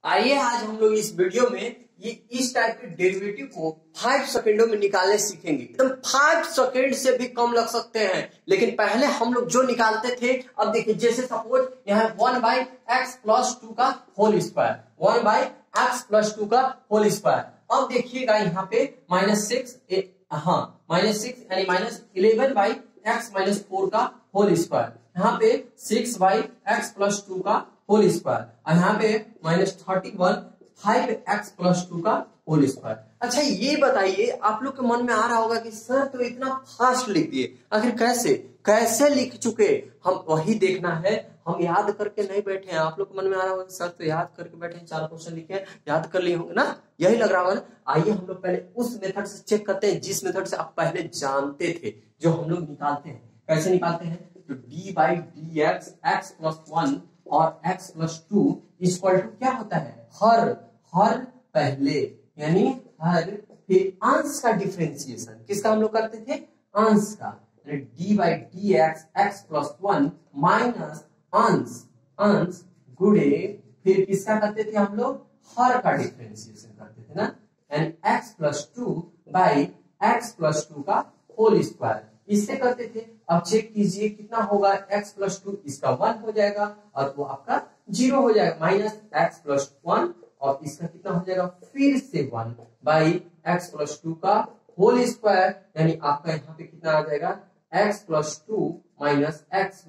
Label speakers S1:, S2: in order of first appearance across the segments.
S1: आइए आज हम लोग इस वीडियो में ये इस टाइप के डेरिवेटिव को 5 सेकंडों में निकालने सीखेंगे। एकदम 5 सेकंड से भी कम लग सकते हैं, लेकिन पहले हम लोग जो निकालते थे, अब देखिए जैसे सपोज यहाँ 1/x+2 का होल स्क्वायर, 1/x+2 का होल स्क्वायर। अब देखिएगा यहाँ पे -6 यानी -11/x-4 का होल स्क्वायर, यहाँ पे 6/x+2 का होल स्क्वायर और यहाँ पे -31 5x+2 का होल स्क्वायर। अच्छा ये बताइए, आप लोग के मन में आ रहा होगा कि सर तो इतना फास्ट लिख दिए, आखिर कैसे लिख चुके? हम वही देखना है, हम याद करके नहीं बैठे हैं। आप लोग के मन में आ रहा होगा कि सर तो याद करके बैठे हैं, 4 क्वेश्चन लिखे हैं, याद कर लिए होंगे ना, यही लग रहा होगा ना। आइए हम लोग पहले उस मेथड से चेक करते हैं जिस मेथड से आप पहले जानते थे, जो हम लोग निकालते हैं। कैसे निकालते हैं? तो d/dx x+1 और x+2 इक्वल टू क्या होता है? हर पहले यानी हर फिर अंश का डिफरेंशिएशन। किसका हम लोग करते थे? अंश का। d/dx x+1 माइनस अंश गुणे फिर किसका करते थे हम लोग? हर का डिफरेंशिएशन करते थे ना, यानी x+2/x+2 का होल स्क्वायर, इससे करते थे। अब चेक कीजिए कितना होगा, x+2 इसका 1 हो जाएगा और वो आपका 0 हो जाएगा, -x+1 और इसका कितना हो जाएगा फिर से 1/x+2 का होल स्क्वायर, यानी आपका यहाँ पे कितना आ जाएगा x+2 माइनस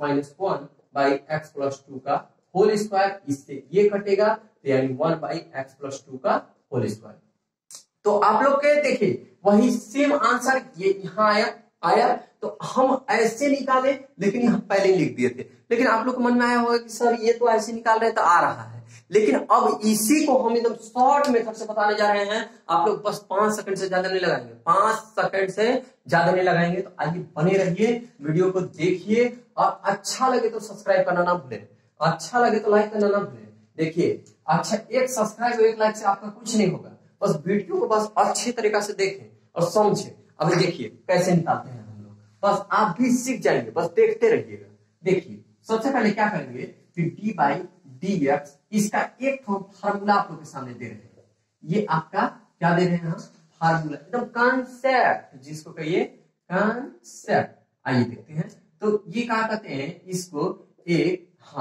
S1: x-1/x+2 का होल स्क्वायर, इससे ये कटेगा तो यानी 1/x+2 का होल स्क्वायर। तो आप लोग के देखिए वही सेम आंसर ये यहाँ आया तो हम ऐसे निकाले, लेकिन यहाँ पहले लिख दिए थे। लेकिन आप लोग को मन में आया होगा कि सर ये तो ऐसे निकाल रहे तो आ रहा है, लेकिन अब इसी को हम एकदम शॉर्ट मेथड से बताने जा रहे हैं। आप लोग बस 5 सेकंड से ज्यादा नहीं लगाएंगे, 5 सेकंड से ज्यादा नहीं लगाएंगे। तो आइए बने रहिए, वीडियो को देखिए और अच्छा लगे तो सब्सक्राइब करना ना भूलें, अच्छा लगे तो लाइक करना ना भूलें। देखिए अच्छा, एक सब्सक्राइब 1 लाइक से आपका कुछ नहीं होगा, बस वीडियो को बस अच्छी तरीका से देखें और समझें। अभी देखिए कैसे निकालते हैं हम लोग, बस आप भी सीख जाएंगे, बस देखते रहिएगा। देखिए सबसे पहले क्या करेंगे, फिर d/dx इसका एक फार्मूला आप लोग के सामने दे रहे हैं। ये आपका क्या दे रहे हैं हम? फार्मूला, एकदम कॉन्सेप्ट, जिसको कहिए कॉन्सेप्ट। आइए देखते हैं। तो ये क्या कहते हैं इसको, एक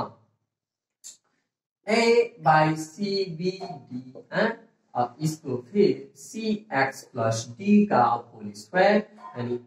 S1: a/c/b/d और इसको फिर cx+d का होल स्क्वायर, यानी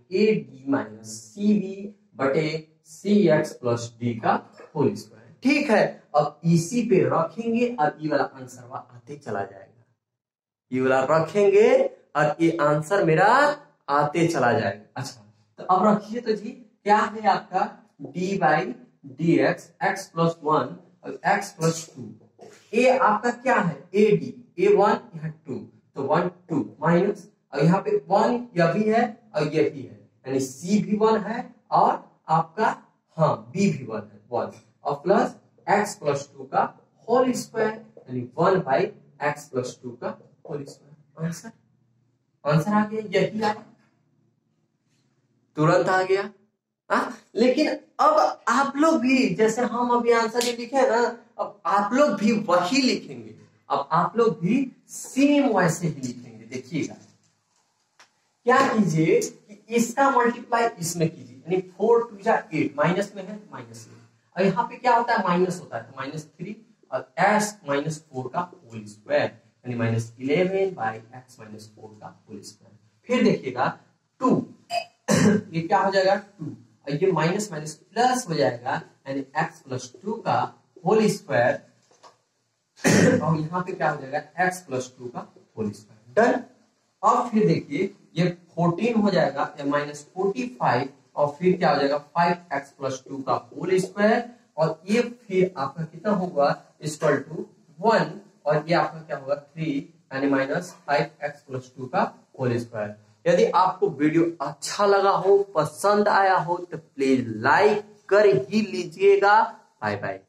S1: ad-cb/cx+d का होल स्क्वायर। ठीक है, अब इसी पे रखेंगे और ये वाला आंसर आते चला जाएगा, ये वाला रखेंगे और ये आंसर मेरा आते चला जाएगा। अच्छा तो अब रखिए तो जी, क्या है आपका d/dx x+1 और x+2, ए आपका क्या है ad, a1 यहाँ 2 तो 1 2 माइनस और यहाँ पे 1 यह भी है और यह भी है, यानी c भी 1 है और आपका b भी 1 है 1 और प्लस x+2 का होल स्क्वायर, यानी 1/x+2 का होल स्क्वायर। आंसर आ गया, यही आया, तुरंत आ गया। लेकिन अब आप लोग भी, जैसे हम अभी आंसर ये लिखे ना, अब आप लोग भी वही लिखेंगे, अब आप लोग भी सेम वैसे ही लिखेंगे। देखिएगा क्या कीजिए कि इसका मल्टीप्लाई इसमें कीजिए, यानी 4 2 8, माइनस में है माइनस में, और यहाँ पे क्या होता है माइनस होता है तो -3 और x-4 का होल स्क्वायर, यानी -11/x-4 का होल स्क्वायर। फिर देखिएगा 2 ये क्या हो जाएगा 2 और ये माइनस माइनस प्लस हो जाएगा, यानी x+2 का होल स्क्वायर और यहाँ पे क्या हो जाएगा x+2 का होल स्क्वायर। डन। अब फिर देखिए ये 14 हो जाएगा या -45 और फिर क्या हो जाएगा 5x+2 का होल स्क्वायर और ये फिर आपका कितना होगा इक्वल टू 1 और ये आपका क्या होगा 3, यानी -5x+2 का होल स्क्वायर। यदि आपको वीडियो अच्छा लगा हो, पसंद आया हो तो प्लीज लाइक कर ही लीजिएगा। Bye bye.